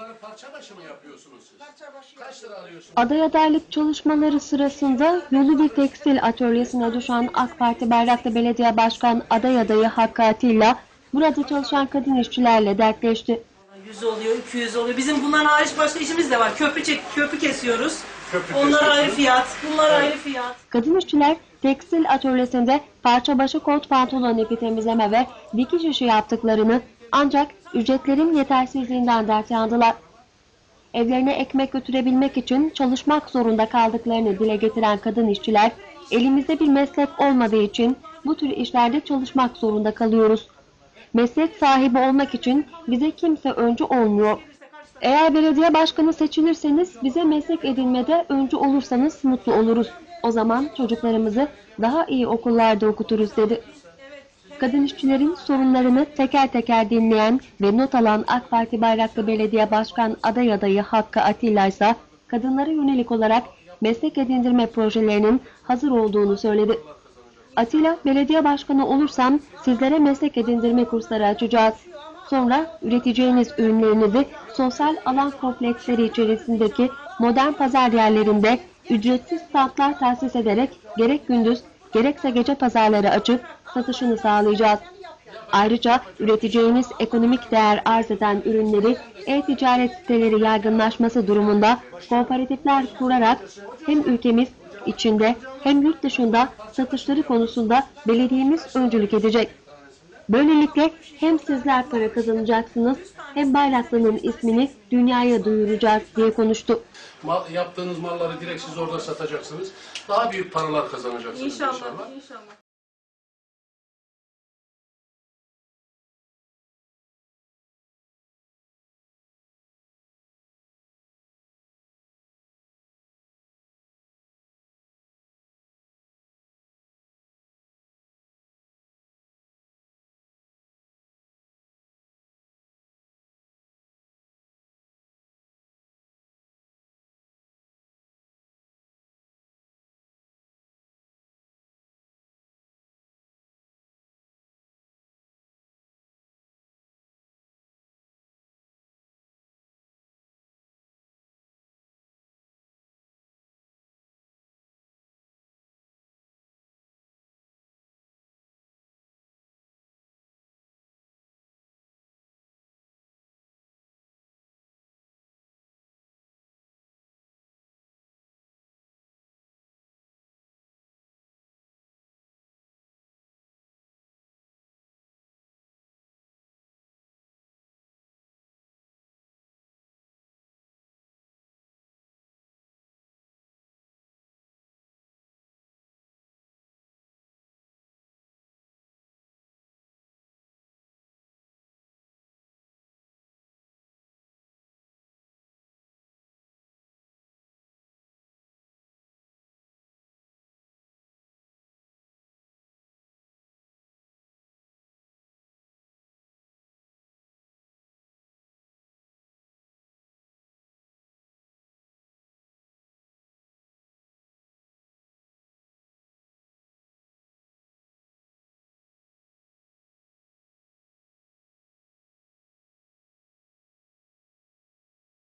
Bunları parça başı mı yapıyorsunuz siz? Parça başı Kaç lira alıyorsunuz? Aday adaylık çalışmaları sırasında yolu bir tekstil atölyesine düşen AK Parti Bayraklı Belediye Başkan aday adayı Hakkı Atilla, burada çalışan kadın işçilerle dertleşti. 100 oluyor, 200 oluyor. Bizim bundan hariç başka işimiz de var. Köprü kesiyoruz. Onlar kesiyorsunuz. ayrı fiyat, bunlar ayrı fiyat. Kadın işçiler tekstil atölyesinde parça başı kot pantolon ipi temizleme ve dikiş işi yaptıklarını, ancak ücretlerin yetersizliğinden dert yandılar. Evlerine ekmek götürebilmek için çalışmak zorunda kaldıklarını dile getiren kadın işçiler, elimizde bir meslek olmadığı için bu tür işlerde çalışmak zorunda kalıyoruz. Meslek sahibi olmak için bize kimse öncü olmuyor. Eğer belediye başkanı seçilirseniz bize meslek edinmede öncü olursanız mutlu oluruz. O zaman çocuklarımızı daha iyi okullarda okuturuz dedi. Kadın işçilerin sorunlarını teker teker dinleyen ve not alan AK Parti Bayraklı Belediye Başkan aday adayı Hakkı Atilla ise kadınlara yönelik olarak meslek edindirme projelerinin hazır olduğunu söyledi. Atilla, belediye başkanı olursam sizlere meslek edindirme kursları açacağız. Sonra üreteceğiniz ürünlerinizi sosyal alan kompleksleri içerisindeki modern pazar yerlerinde ücretsiz standlar tahsis ederek gerek gündüz gerekse gece pazarları açıp satışını sağlayacağız. Ayrıca üreteceğiniz ekonomik değer arz eden ürünleri e-ticaret siteleri yaygınlaşması durumunda kooperatifler kurarak hem ülkemiz içinde hem yurt dışında satışları konusunda belediyemiz öncülük edecek. Böylelikle hem sizler para kazanacaksınız hem Bayraklı'nın ismini dünyaya duyuracağız diye konuştu. Yaptığınız malları direkt siz orada satacaksınız. Daha büyük paralar kazanacaksınız İnşallah, inşallah. inşallah.